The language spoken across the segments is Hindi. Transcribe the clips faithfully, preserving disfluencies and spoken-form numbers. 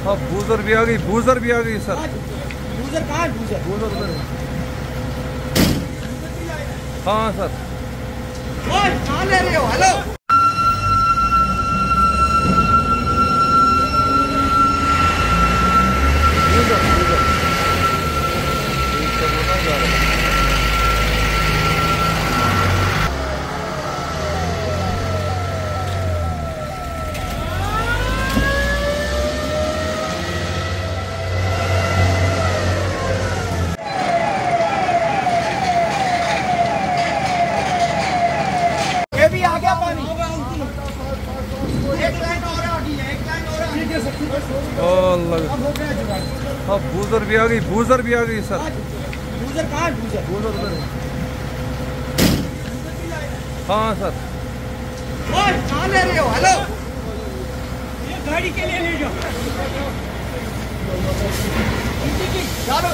हाँ बूजर भी आ गई, बूजर भी आ गई सर। बूजर कहाँ है? बूजर बूजर उधर है। हाँ सर। ओए कहाँ ले रहे हो? हेलो बूजर बूजर जा रहा है। ये भी आ गया पानी। एक लाइन और आ गई है, एक लाइन और आ गई है। अल्लाह। अब हो गया जुगाड़। हाँ बूजर भी आ गई, बूजर भी आ गई सर। बूजर कहाँ है? बूजर बूजर उधर है। हाँ सर। ओए कहाँ ले रहे हो? हेलो ये गाड़ी के लिए ले जाओ। चलो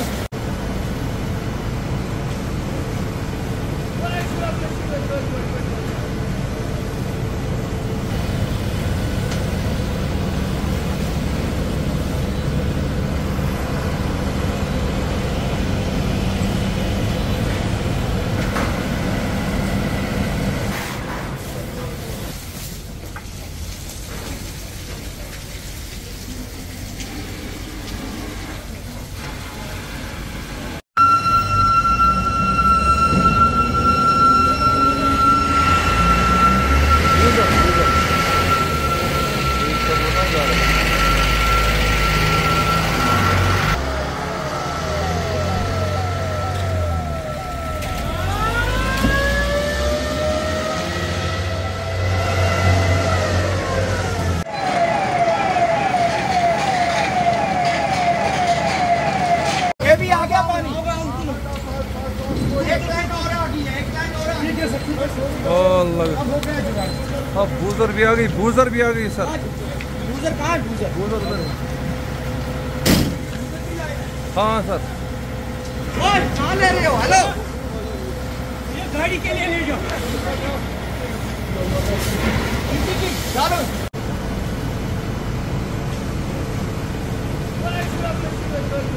भी आ गया पानी। एक लाइन और आ गई है, एक लाइन और आ गई है। अल्लाह। अब हो गया जुगाड़। हाँ बूजर भी आ गई, बूजर भी आ गई सर। बूजर कहाँ है? बूजर बूजर उधर है। हाँ सर। ओए कहाँ ले रहे हो? हेलो ये गाड़ी के लिए ले जाओ। चलो